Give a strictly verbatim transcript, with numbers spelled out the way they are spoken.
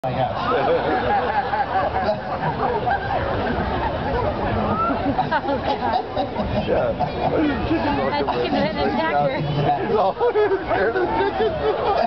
I guess. Yeah. I think it's an attacker. No, scared of the chicken.